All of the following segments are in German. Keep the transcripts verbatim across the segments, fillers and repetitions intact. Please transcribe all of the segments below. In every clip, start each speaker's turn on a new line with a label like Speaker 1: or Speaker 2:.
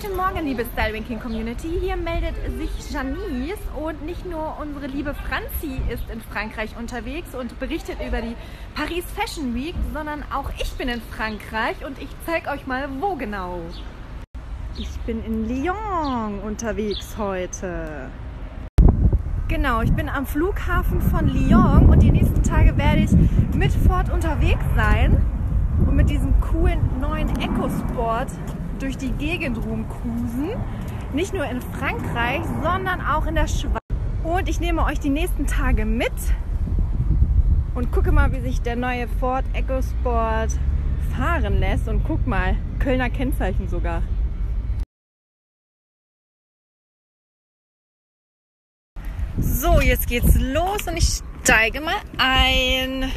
Speaker 1: Guten Morgen, liebe Style-Ranking Community. Hier meldet sich Janice und nicht nur unsere liebe Franzi ist in Frankreich unterwegs und berichtet über die Paris Fashion Week, sondern auch ich bin in Frankreich und ich zeige euch mal, wo genau. Ich bin in Lyon unterwegs heute. Genau, ich bin am Flughafen von Lyon und die nächsten Tage werde ich mit Ford unterwegs sein und mit diesem coolen neuen EcoSport durch die Gegend rumcruisen. Nicht nur in Frankreich, sondern auch in der Schweiz. Und ich nehme euch die nächsten Tage mit und gucke mal, wie sich der neue Ford EcoSport fahren lässt. Und guck mal, Kölner Kennzeichen sogar. So, jetzt geht's los und ich steige mal ein.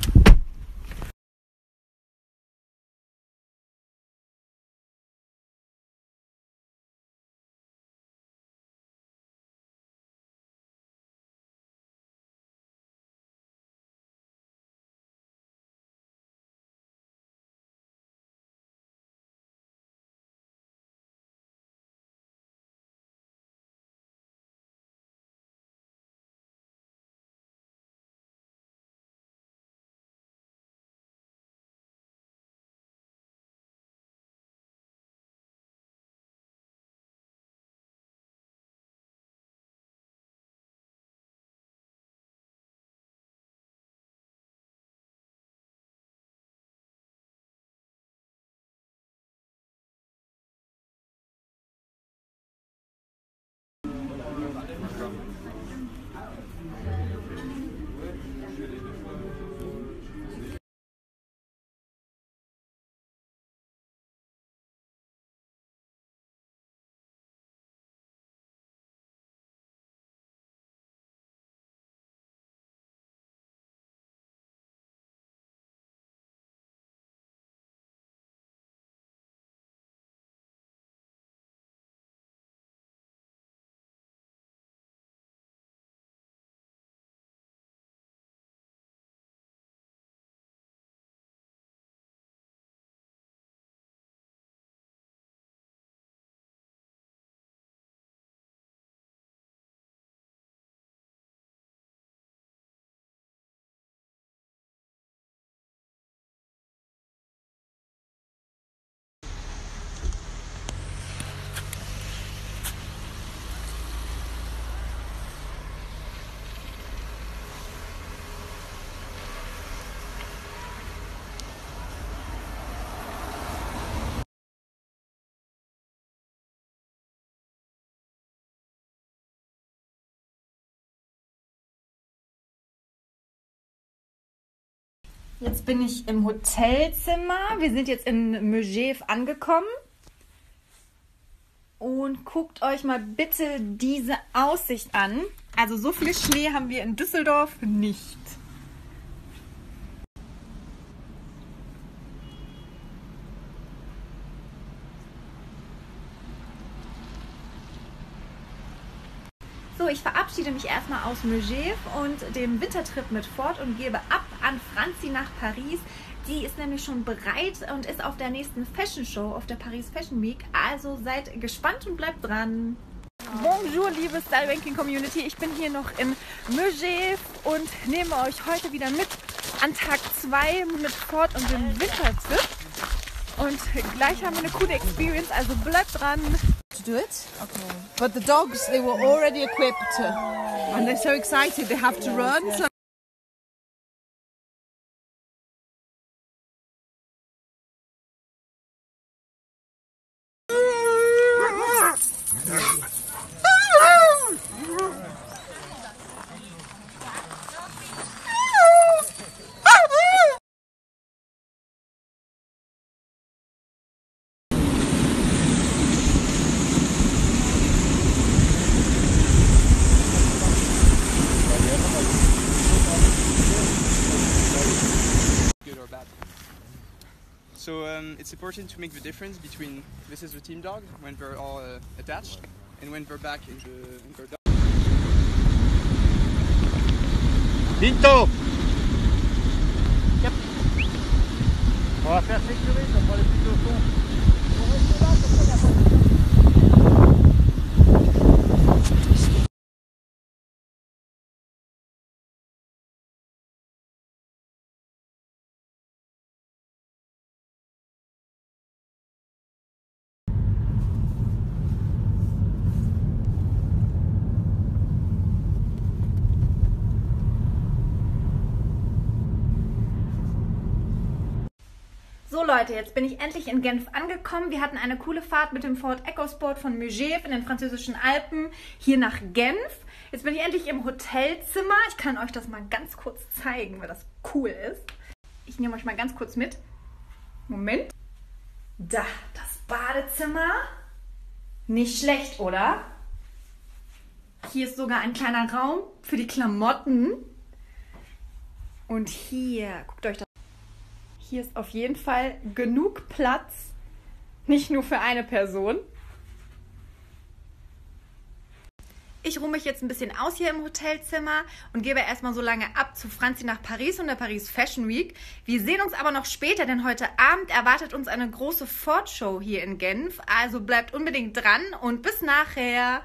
Speaker 1: Jetzt bin ich im Hotelzimmer. Wir sind jetzt in Megève angekommen. Und guckt euch mal bitte diese Aussicht an. Also so viel Schnee haben wir in Düsseldorf nicht. So, ich verabschiede mich erstmal aus Megève und dem Wintertrip mit Ford und gebe ab an Franzi nach Paris. Die ist nämlich schon bereit und ist auf der nächsten Fashion Show, auf der Paris Fashion Week. Also seid gespannt und bleibt dran. Bonjour, liebe Style-Ranking Community. Ich bin hier noch in Megève und nehme euch heute wieder mit an Tag zwei mit Ford und dem Wintertrip. Und gleich haben wir eine coole Experience, also bleibt dran.
Speaker 2: To do it, okay. But the dogs, they were already equipped, and they're so excited they have to run. So
Speaker 3: So um, it's important to make the difference between this is the team dog when they're all uh, attached and when they're back in, the, in their dog.
Speaker 4: Pinto! Yep. On va faire sécuriser, on va aller plus au fond. On reste là, comme ça, il n'y a pas de...
Speaker 1: So Leute, jetzt bin ich endlich in Genf angekommen. Wir hatten eine coole Fahrt mit dem Ford EcoSport von Megève in den französischen Alpen hier nach Genf. Jetzt bin ich endlich im Hotelzimmer. Ich kann euch das mal ganz kurz zeigen, weil das cool ist. Ich nehme euch mal ganz kurz mit. Moment. Da, das Badezimmer. Nicht schlecht, oder? Hier ist sogar ein kleiner Raum für die Klamotten. Und hier, guckt euch das an. Hier ist auf jeden Fall genug Platz. Nicht nur für eine Person. Ich ruhe mich jetzt ein bisschen aus hier im Hotelzimmer und gebe erstmal so lange ab zu Franzi nach Paris und der Paris Fashion Week. Wir sehen uns aber noch später, denn heute Abend erwartet uns eine große Ford-Show hier in Genf. Also bleibt unbedingt dran und bis nachher.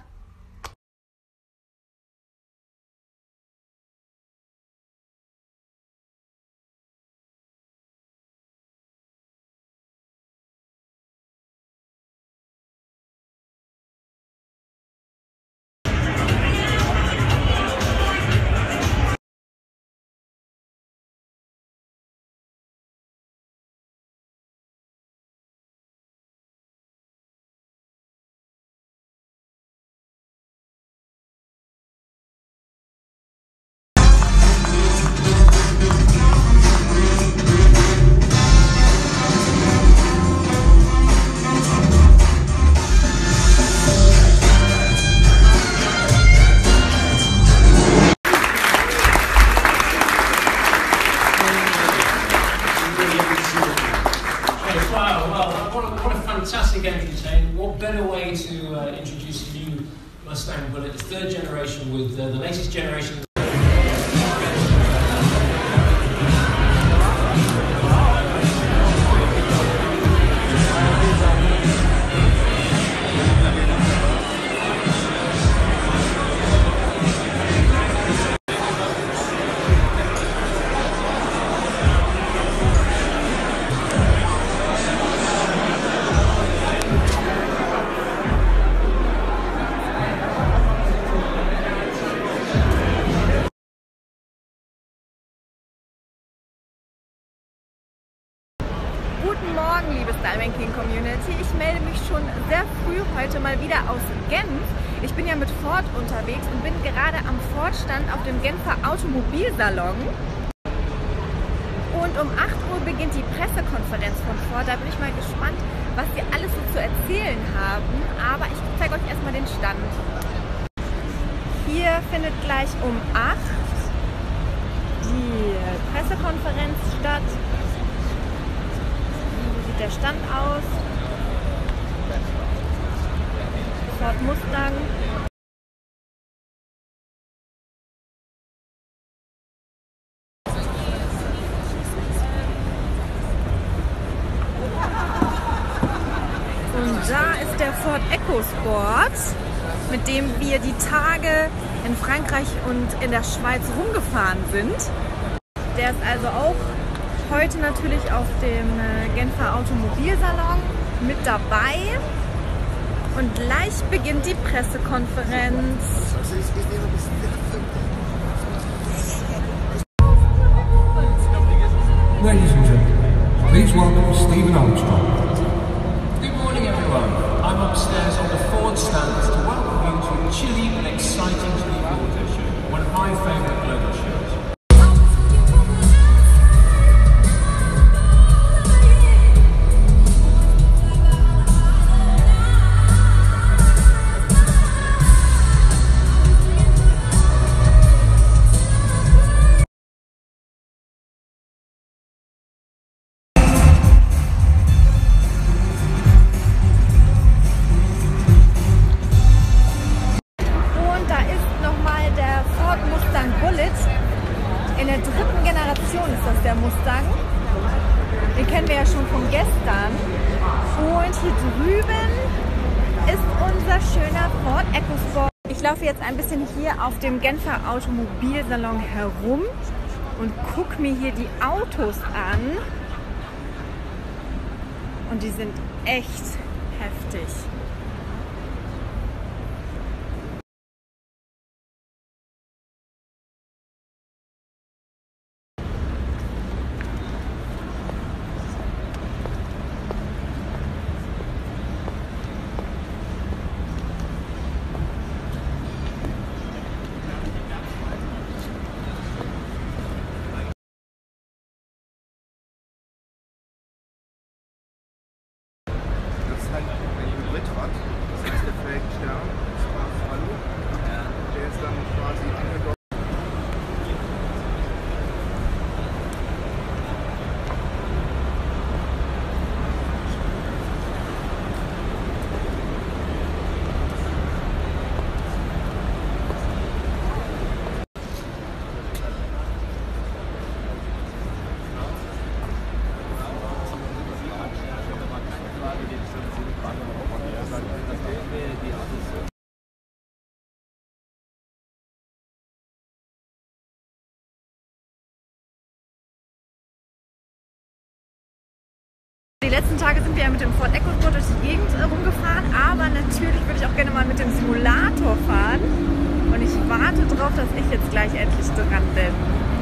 Speaker 5: Fantastic entry chain. What better way to uh, introduce a new Mustang Bullitt, the third generation with uh, the latest generation.
Speaker 1: Guten Morgen, liebe Stylebanking Community. Ich melde mich schon sehr früh heute mal wieder aus Genf. Ich bin ja mit Ford unterwegs und bin gerade am Ford-Stand auf dem Genfer Automobilsalon. Und um acht Uhr beginnt die Pressekonferenz von Ford. Da bin ich mal gespannt, was sie alles so zu erzählen haben. Aber ich zeige euch erstmal den Stand. Hier findet gleich um acht die Pressekonferenz statt. Der Stand aus. Ford Mustang. Und da ist der Ford EcoSport, mit dem wir die Tage in Frankreich und in der Schweiz rumgefahren sind. Der ist also auch heute natürlich auf dem Genfer Automobilsalon mit dabei und gleich beginnt die Pressekonferenz.
Speaker 6: Ladies and gentlemen, please welcome Stephen Armstrong.
Speaker 5: Good morning, everyone. I'm upstairs on the Ford stand to welcome you to a chilly and exciting Sleep Auto Show, one of my favourite global shows.
Speaker 1: In der dritten Generation ist das der Mustang. Den kennen wir ja schon von gestern. Und hier drüben ist unser schöner Ford EcoSport. Ich laufe jetzt ein bisschen hier auf dem Genfer Automobilsalon herum und gucke mir hier die Autos an. Und die sind echt heftig.
Speaker 7: schräg Stern, Spaß Hallo. Ja. Der ist dann quasi angedockt.
Speaker 1: Die letzten Tage sind wir ja mit dem Ford EcoSport durch die Gegend rumgefahren, aber natürlich würde ich auch gerne mal mit dem Simulator fahren. Und ich warte darauf, dass ich jetzt gleich endlich dran bin.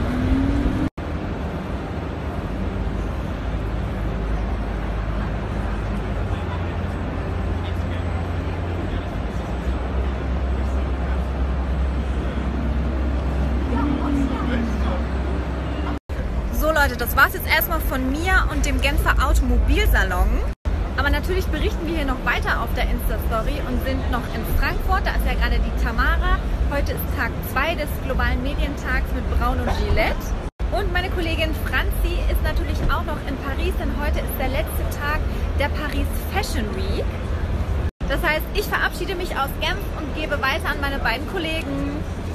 Speaker 1: So Leute, das war's jetzt erstmal von mir und dem Genfer Automobilsalon. Aber natürlich berichten wir hier noch weiter auf der Insta-Story und sind noch in Frankfurt. Da ist ja gerade die Tamara. Heute ist Tag zwei des globalen Medientags mit Braun und Gillette. Und meine Kollegin Franzi ist natürlich auch noch in Paris, denn heute ist der letzte Tag der Paris Fashion Week. Das heißt, ich verabschiede mich aus Genf und gebe weiter an meine beiden Kollegen.